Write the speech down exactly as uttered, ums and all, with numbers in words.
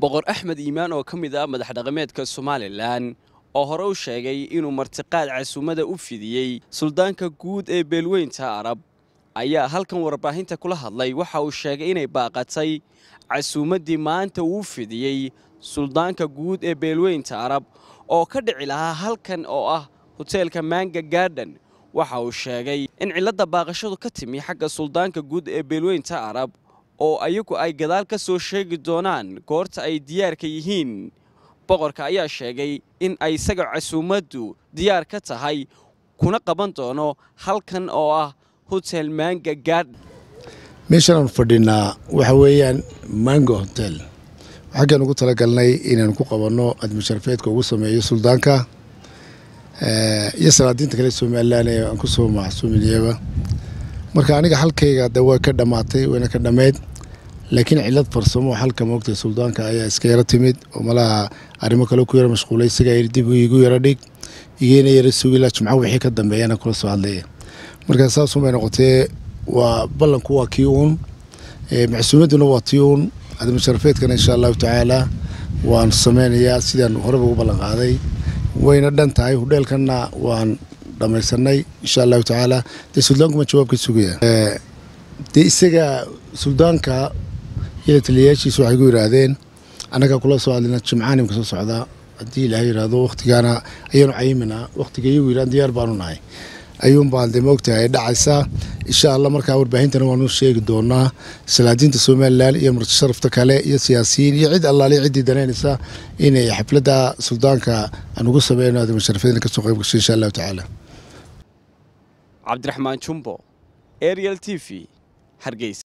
boqor Axmed Iimaan oo ka mid ah madax dhaqameedka Soomaaliland oo hore u sheegay inuu martiqaad casuumada u fidiyay suldaanka guud ee beelweynta Arab ayaa halkan warbaahinta kula hadlay waxa uu sheegay inay baaqatay casuumadii maanta uu fidiyay suldaanka guud ee beelweynta Arab oo ka dhici lahaa halkan oo ah hoteelka Manga Garden waxa uu sheegay in cilada baaqashadu ka timi xagga suldaanka guud ee beelweynta Arab oo ayagu ay gadaal ka soo sheegi doonaan goorta ay diyaarka yihiin boqorka ayaa sheegay in ay isaga casuumadu diyaar ka tahay kuna qaban doono halkan oo ah hotel Manga Garden meeshaan fadhinaa waxa weeyaan Manga Hotel waxaan ugu talagalnay inaan ku qabanno admisharafeedka ugu sameeyo suldaanka ee iyo salaadiinta kale Soomaaliland ee aan ku soo macsuuminayba marka aniga halkayga dawaa ka dhamaatay wayna ka dhameed laakiin cilad farsamo halka moogtay suldaanka ayaa iska yara timid oo malaha arimo kale ku yara mashquulay isaga ay dib ugu yara dhig igeena yara suugila jumca wixii ka dambeeyana kula soo hadlay marka saas uma noqotay waa ballanku waa kiiun ee macsuumaduna waa tiiun adama sharafeedkana insha Allah taala waan sameeynaa sidaan hore ugu ballan qaaday wayna dhan tahay hoteelkana waan dhamaysanay insha Allah taala de suldaanku ma jawaab ka sugaya ee de isaga suldaanka iyo taliyaashiisu waxay ku yiraahdeen anaga kula soo hadlina jimcaani ka soo socda hadii ilaahay yiraahdo waqtigana ayaan cayiminaa waqtiga iyagu yiraan diyaar baanu nahay ayuun baan de moogtahay dhacaysa insha Allah marka warbaahintan waanu sheegi doonaa salaadiinta Soomaaliland iyo marti sharafta kale iyo siyaasiyiin iyo cid Allah cid danaysa inay xafladda suldaanka aan ugu sameeyno adama sharafeedna ka soo qayb gasho insha Allah taala Cabdiraxmaan Jumbo Ariel T V Hargeysa.